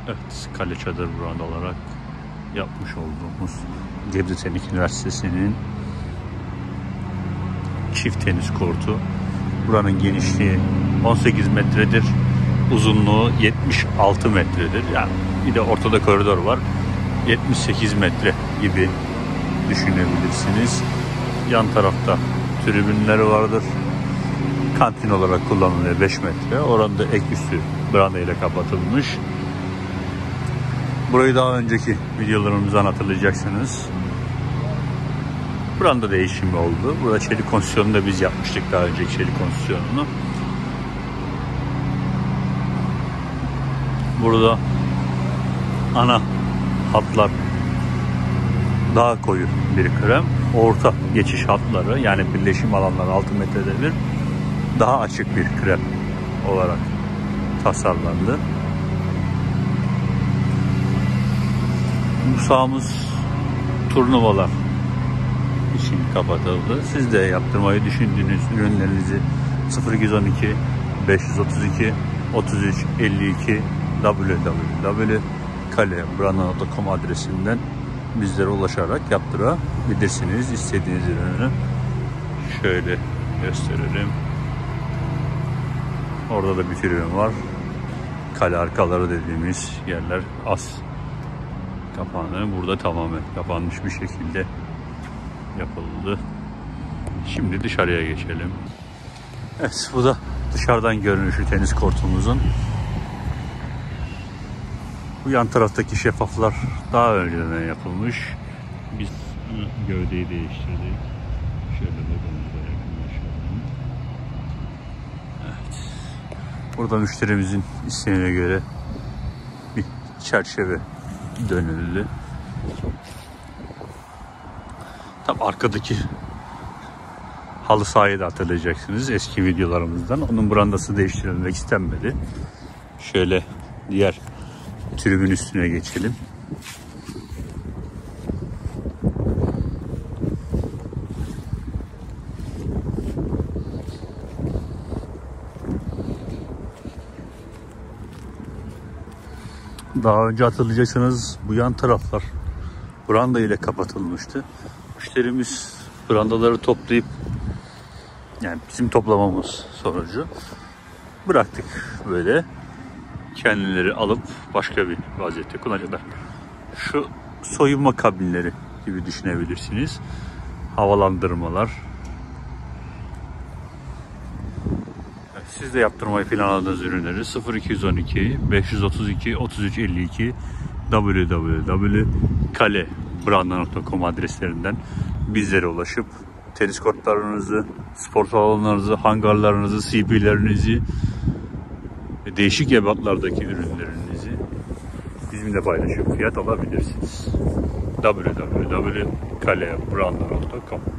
Evet, kale çadır branda olarak yapmış olduğumuz Gebze Teknik Üniversitesi'nin çift tenis kortu. Buranın genişliği 18 metredir. Uzunluğu 76 metredir. Yani bir de ortada koridor var. 78 metre gibi düşünebilirsiniz. Yan tarafta tribünleri vardır. Kantin olarak kullanılıyor 5 metre. Oranda ek üstü branda ile kapatılmış. Burayı daha önceki videolarımızdan hatırlayacaksınız. Branda değişimi oldu. Burada çelik konstrüksiyonunu da biz yapmıştık daha önceki çelik konstrüksiyonunu. Burada ana hatlar daha koyu bir krem. Orta geçiş hatları yani birleşim alanları 6 metrede bir daha açık bir krem olarak tasarlandı. Bu sahamız turnuvalar için kapatıldı. Siz de yaptırmayı düşündüğünüz ürünlerinizi 0212 532 33 52 www.kalebranda.com adresinden bizlere ulaşarak yaptırabilirsiniz. İstediğiniz ürünü şöyle gösterelim. Orada da bir ürün var. Kale arkaları dediğimiz yerler az kapandı. Burada tamamen kapanmış bir şekilde yapıldı. Şimdi dışarıya geçelim. Evet, bu da dışarıdan görünüşü tenis kortumuzun. Bu yan taraftaki şeffaflar daha önceden yapılmış. Biz gövdeyi değiştirdik. Şöyle logomuza yakınlaşalım. Evet. Burada müşterimizin isteğine göre bir çerçeve dönüldü. Tam arkadaki halı sahayı da hatırlayacaksınız eski videolarımızdan. Onun brandası değiştirilmek istenmedi. Şöyle diğer tribün üstüne geçelim. Daha önce hatırlayacaksınız bu yan taraflar branda ile kapatılmıştı. Müşterimiz brandaları toplayıp yani bizim toplamamız sonucu bıraktık böyle. Kendileri alıp başka bir vaziyette kullanacaklar. Şu soyunma kabinleri gibi düşünebilirsiniz. Havalandırmalar. Siz de yaptırmayı planladığınız ürünleri 0212 532 33 52 www.kalebranda.com adreslerinden bizlere ulaşıp tenis kortlarınızı, spor salonlarınızı, hangarlarınızı, CP'lerinizi ve değişik ebatlardaki ürünlerinizi bizimle paylaşıp fiyat alabilirsiniz. www.kalebranda.com